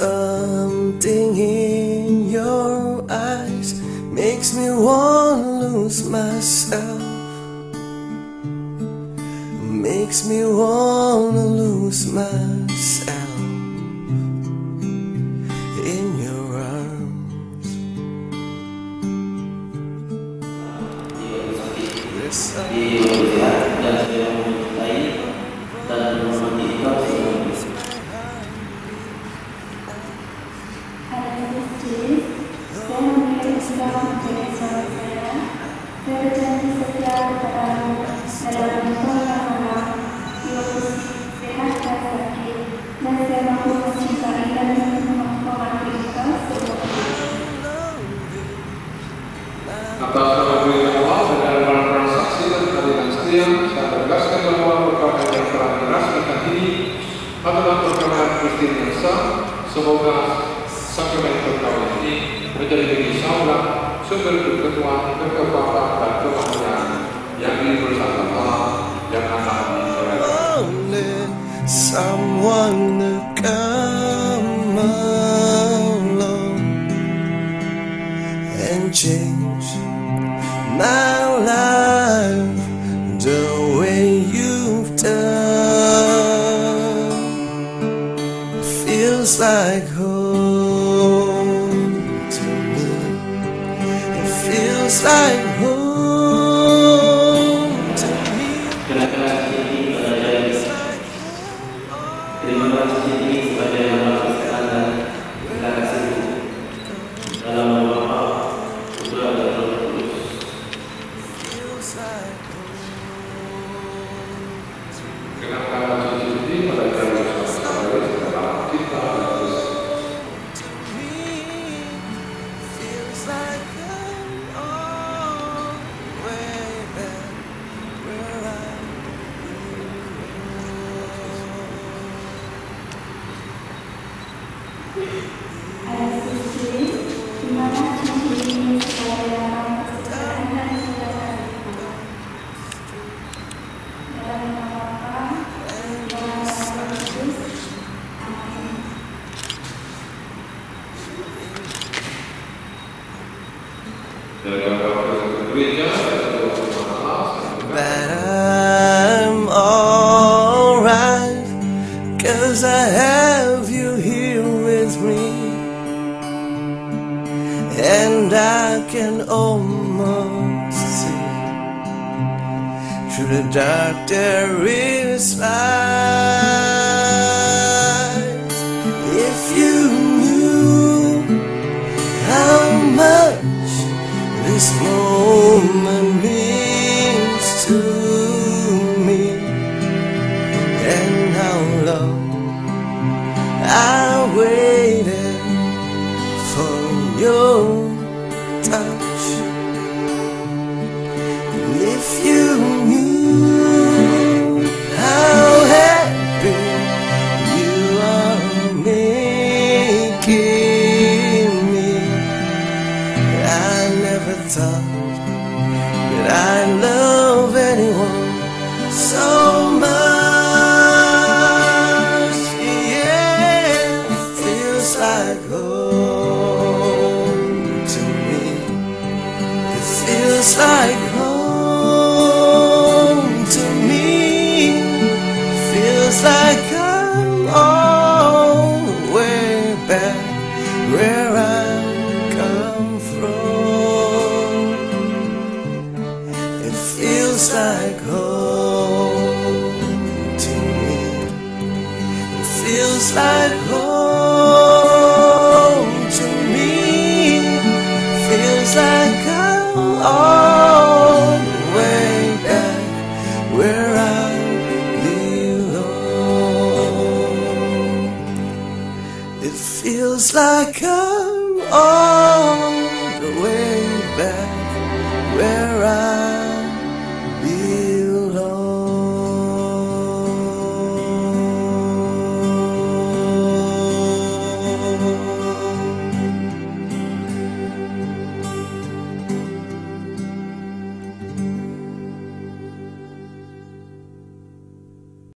Something in your eyes makes me wanna lose myself. Makes me wanna lose myself in your arms. Aloysius, saya memiliki Islam menjadi suami saya. Saya berjanji setia kepadamu dalam bentuk yang malam, hidup, sehat dan sakit, dan saya mampu mencintai dan menghargai engkau sepenuhnya. Atas nama Tuhan Allah dan dalam transaksi dan keadilan setia, saya tegaskan bahwa perkawinan yang telah dirasmikan ini adalah perkawinan Kristen yang sah. Semoga sakramen perkawinan ini menjadi bagi saudara sumber persatuan, kekebalan dan kebahagiaan yang bersama Allah dan anak Someone to come along and change my life the way you've done. Feels like home to me. It feels like home to me. Terima kasih ini sebagai amal kesehatan. Terima kasih dalam nama Bapa, Putra dan Roh Kudus. Kenapa ini pada jalan saudara dalam kita Aloysius, di mana cincin ini sebagai amal kesehatan dan keselamatan. Dalam nama Bapa, Putra dan Roh Kudus. Amin. But I'm alright, 'cause I have you here with me, and I can almost see through the dark there is light. If you knew how much this moment means to me, and how long I waited for your touch. If you knew how happy you are making me, I never thought that I love anyone so much. Yeah, feels like home to me. It feels like home to me. Feels like I'm all the way back where I come from. It feels like home to me. It feels like home to me. Feels like I'm all the way back where I belong. It feels like I'm all the way back where I